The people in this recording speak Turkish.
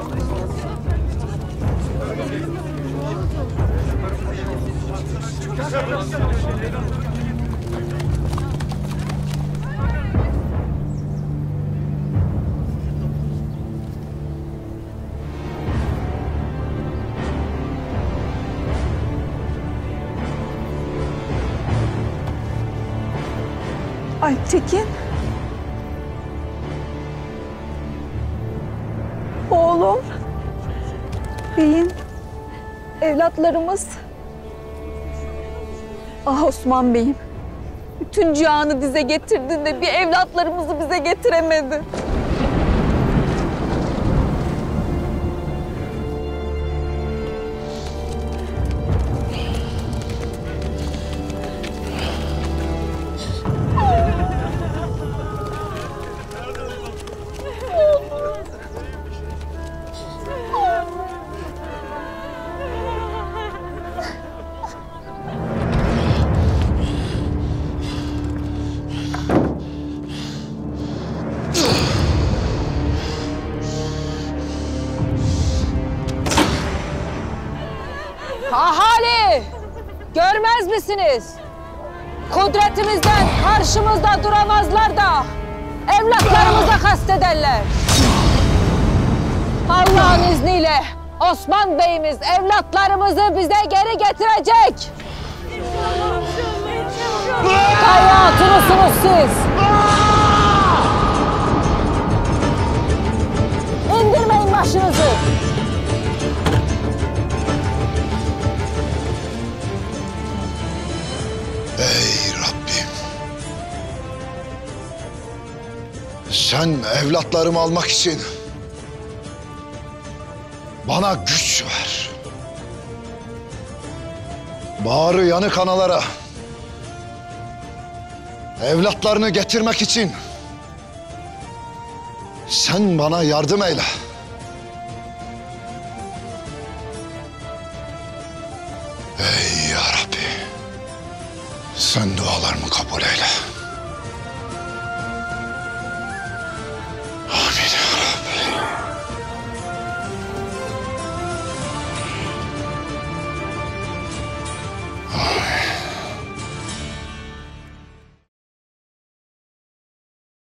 Alptekin. Oğlum. Beyim. Evlatlarımız. Ah Osman Bey'im. Bütün cihanı dize getirdin de bir evlatlarımızı bize getiremedin. Ahali! Görmez misiniz? Kudretimizden karşımızda duramazlar da evlatlarımıza kastederler. Allah'ın izniyle Osman Bey'imiz evlatlarımızı bize geri getirecek. Hayatınızsınız siz. İndirmeyin başınızı. Ey Rabbim! Sen evlatlarımı almak için bana güç ver. Bağrı yanık analara evlatlarını getirmek için sen bana yardım eyle. Ey ya Rabbi! Sen dualarımı kabul eyle.